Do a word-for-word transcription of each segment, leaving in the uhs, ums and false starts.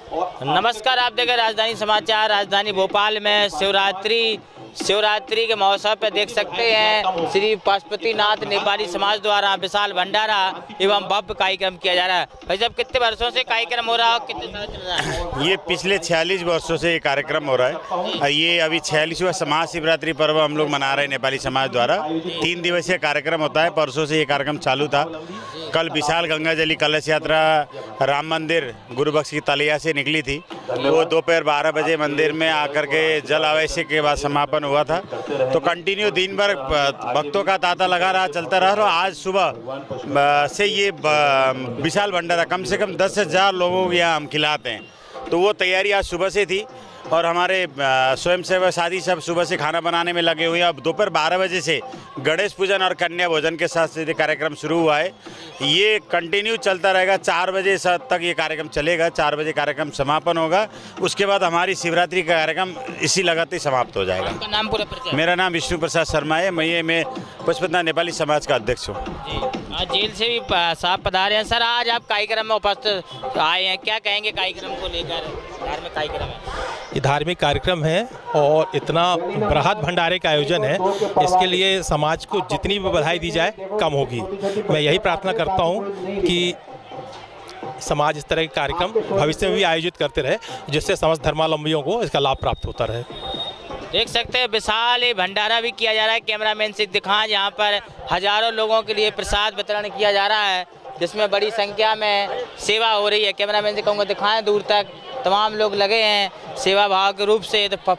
नमस्कार, आप देख रहे राजधानी समाचार। राजधानी भोपाल में शिवरात्रि शिवरात्रि के महोत्सव पे देख सकते हैं श्री पशुपतिनाथ नेपाली समाज द्वारा विशाल भंडारा एवं भव्य कार्यक्रम किया जा रहा है। भाई साहब, कितने वर्षों से कार्यक्रम हो रहा है, कितने साल चल रहा है? ये पिछले छियालीस वर्षों से ये कार्यक्रम हो रहा है। ये अभी छियालीसवां महाशिवरात्रि पर्व हम लोग मना रहे हैं नेपाली समाज द्वारा। तीन दिवसीय कार्यक्रम होता है। परसों से ये कार्यक्रम चालू था। कल विशाल गंगाजली कलश यात्रा राम मंदिर गुरुबख्श की तलिया से निकली थी। वो दोपहर बारह बजे मंदिर में आकर के जल अभिषेक के बाद समापन हुआ था। तो कंटिन्यू दिन भर भक्तों का तांता लगा रहा, चलता रहा। तो आज सुबह से ये विशाल भंडारा कम से कम दस हजार लोगों को यहाँ हम खिलाते हैं। तो वो तैयारी आज सुबह से थी और हमारे स्वयंसेवक साथी सब सुबह से खाना बनाने में लगे हुए हैं। अब दोपहर बारह बजे से गणेश पूजन और कन्या भोजन के साथ ये कार्यक्रम शुरू हुआ है। ये कंटिन्यू चलता रहेगा। चार बजे तक ये कार्यक्रम चलेगा। चार बजे कार्यक्रम समापन होगा। उसके बाद हमारी शिवरात्रि का कार्यक्रम इसी लगातार ही समाप्त हो जाएगा। आपका नाम पूरा परिचय? मेरा नाम विष्णु प्रसाद शर्मा है। मैं ये मैं पशुपतिनाथ नेपाली समाज का अध्यक्ष हूँ। आज जेल से भी साहब पधारे हैं। सर, आज आप कार्यक्रम में उपस्थित आए हैं, क्या कहेंगे कार्यक्रम को लेकर? धार्मिक कार्यक्रम है, ये धार्मिक कार्यक्रम है और इतना बृहद भंडारे का आयोजन है, इसके लिए समाज को जितनी भी बधाई दी जाए कम होगी। मैं यही प्रार्थना करता हूँ कि समाज इस तरह के कार्यक्रम भविष्य में भी आयोजित करते रहे, जिससे समस्त धर्मावलंबियों को इसका लाभ प्राप्त होता रहे। देख सकते हैं विशाल भंडारा भी किया जा रहा है। कैमरामैन से दिखाएं, यहाँ पर हजारों लोगों के लिए प्रसाद वितरण किया जा रहा है, जिसमें बड़ी संख्या में सेवा हो रही है। कैमरामैन से कहूँगा दिखाएं, दूर तक तमाम लोग लगे हैं सेवा भाव के रूप से। तो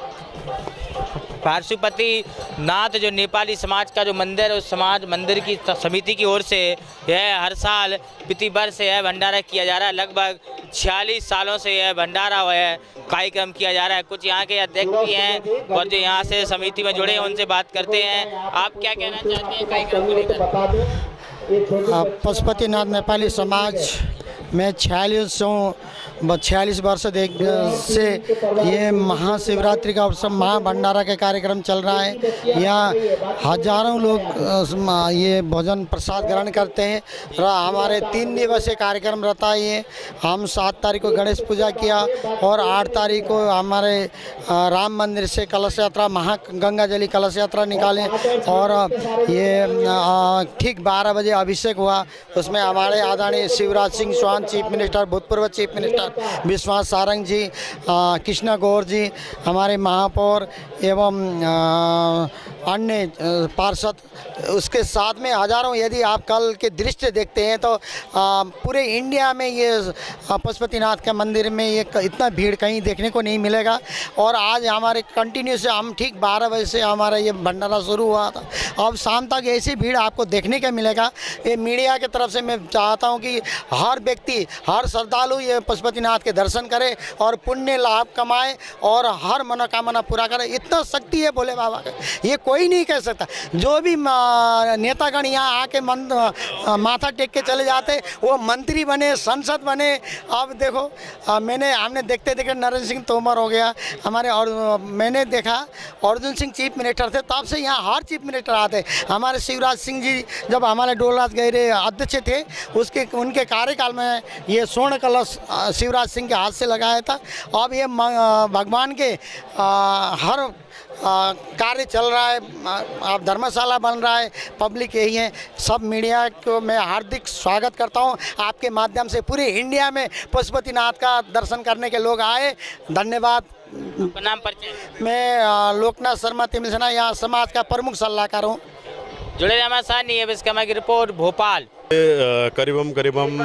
पशुपतिनाथ जो नेपाली समाज का जो मंदिर है, उस समाज मंदिर की समिति की ओर से यह हर साल प्रति वर्ष यह भंडारा किया जा रहा है। लगभग छियालीस सालों से यह भंडारा है कार्यक्रम किया जा रहा है। कुछ यहाँ के अध्यक्ष भी हैं और जो यहाँ से समिति में जुड़े हैं, उनसे बात करते हैं। आप क्या कहना चाहते हैं कार्यक्रम को लेकर? पशुपतिनाथ नेपाली समाज में छियालीस छियालीस वर्ष देख से ये महाशिवरात्रि का अवसर महाभंडारा के कार्यक्रम चल रहा है। यहाँ हजारों लोग ये भोजन प्रसाद ग्रहण करते हैं। हमारे तीन दिवसीय कार्यक्रम रहता है ये। हम सात तारीख को गणेश पूजा किया और आठ तारीख को हमारे राम मंदिर से कलश यात्रा महा गंगाजली कलश यात्रा निकाले और ये ठीक बारह बजे अभिषेक हुआ। उसमें हमारे आदरणीय शिवराज सिंह चौहान चीफ मिनिस्टर, भूतपूर्व चीफ मिनिस्टर विश्वास सारंग जी, कृष्णा गौर जी, हमारे महापौर एवं अन्य पार्षद, उसके साथ में हजारों, यदि आप कल के दृश्य देखते हैं तो आ, पूरे इंडिया में ये पशुपतिनाथ के मंदिर में ये इतना भीड़ कहीं देखने को नहीं मिलेगा। और आज हमारे कंटिन्यू से हम ठीक बारह बजे से हमारा ये भंडारा शुरू हुआ था। अब शाम तक ऐसी भीड़ आपको देखने का मिलेगा। ये मीडिया की तरफ से मैं चाहता हूँ कि हर व्यक्ति, हर श्रद्धालु ये पशुपतिनाथ के दर्शन करे और पुण्य लाभ कमाए और हर मनोकामना पूरा करे। इतना शक्ति है भोले बाबा का, ये कोई नहीं कह सकता। जो भी नेतागण यहाँ आके मन माथा टेक के चले जाते, वो मंत्री बने, संसद बने। अब देखो आ, मैंने हमने देखते देखते नरेंद्र सिंह तोमर हो गया हमारे, और मैंने देखा अर्जुन सिंह चीफ मिनिस्टर थे, तब से यहाँ हर चीफ मिनिस्टर आते। हमारे शिवराज सिंह जी जब हमारे डोलराज गहरे अध्यक्ष थे, उसके उनके कार्यकाल में ये स्वर्ण कलश शिवराज सिंह के हाथ से लगाया था। अब ये भगवान के आ, हर कार्य चल रहा है। आप धर्मशाला बन रहा है, पब्लिक यही है। सब मीडिया को मैं हार्दिक स्वागत करता हूं। आपके माध्यम से पूरे इंडिया में पशुपतिनाथ का दर्शन करने के लोग आए। धन्यवाद। नाम परिचय? मैं लोकनाथ शर्मा तिमिलसना, यहाँ समाज का प्रमुख सलाहकार हूँ। जुड़े रहे हमारे साथ। नहीं है इसका की रिपोर्ट भोपाल। करीबम करीबम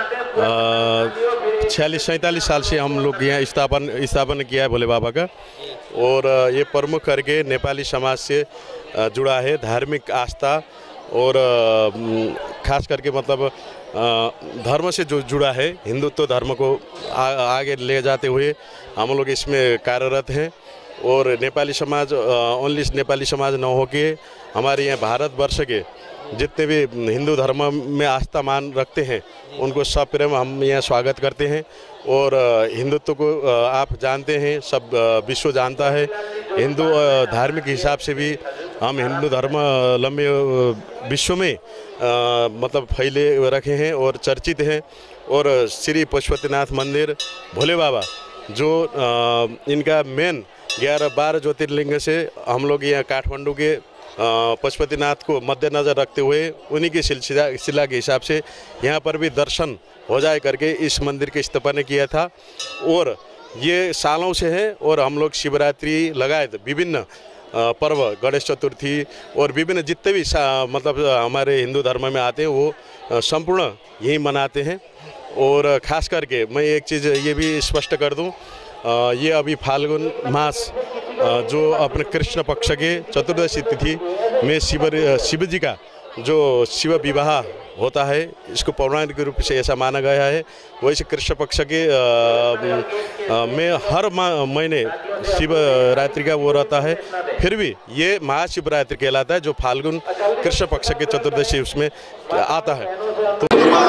छियालीस सैंतालीस साल से हम लोग यहाँ स्थापन स्थापन किया है भोले बाबा का, और ये प्रमुख करके नेपाली समाज से जुड़ा है। धार्मिक आस्था और खास करके मतलब धर्म से जो जुड़ा है, हिंदुत्व धर्म को आ, आगे ले जाते हुए हम लोग इसमें कार्यरत हैं। और नेपाली समाज ओनली नेपाली समाज न हो के हमारे यहाँ भारतवर्ष के जितने भी हिंदू धर्म में आस्था मान रखते हैं, उनको सब प्रेम हम यहाँ स्वागत करते हैं। और हिंदुत्व को आप जानते हैं, सब विश्व जानता है। हिंदू धार्मिक हिसाब से भी हम हिंदू धर्म लंबे विश्व में आ, मतलब फैले रखे हैं और चर्चित हैं। और श्री पशुपतिनाथ मंदिर, भोले बाबा जो आ, इनका मेन ग्यारह बारह ज्योतिर्लिंग से हम लोग यहाँ काठमांडू के पशुपतिनाथ को मद्देनज़र रखते हुए उन्हीं की सिलसिला शिला के हिसाब से यहाँ पर भी दर्शन हो जाए करके इस मंदिर की स्थापना किया था। और ये सालों से है और हम लोग शिवरात्रि लगाए विभिन्न पर्व, गणेश चतुर्थी और विभिन्न जितने भी मतलब हमारे हिंदू धर्म में आते हैं वो संपूर्ण यही मनाते हैं। और ख़ास करके मैं एक चीज़ ये भी स्पष्ट कर दूं, ये अभी फाल्गुन मास जो अपने कृष्ण पक्ष के चतुर्दशी तिथि में शिव शिव जी का जो शिव विवाह होता है, इसको पौराणिक रूप से ऐसा माना गया है। वैसे कृष्ण पक्ष के आ, आ, में हर महीने शिवरात्रि का वो रहता है, फिर भी ये महाशिवरात्रि कहलाता है जो फाल्गुन कृष्ण पक्ष के चतुर्दशी उसमें आता है। तो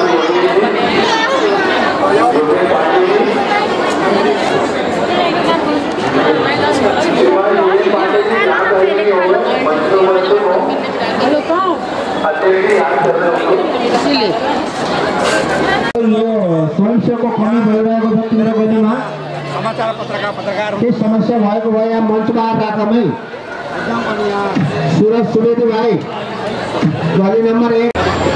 समस्याको कमी भइरहेको छ त्रिवेणीमा। समाचार पत्रकार पत्रकार के समस्या भएको भए यहाँ मञ्चमा राखमै सुरज सुवेदी भाइ गली नम्बर एक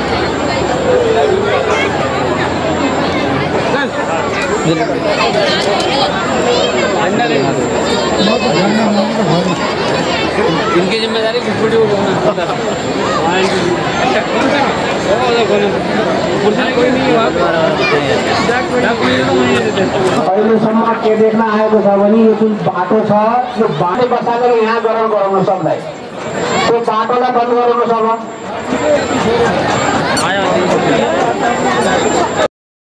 इनकी जिम्मेदारी अहिलेसम्म के देख्न आएको छ भने यो जुन बाटो छ यो बाटो बसालेर यहाँ गराउन गराउन सक्दैन, त्यो बाटोलाई बन्द गराउनु छ।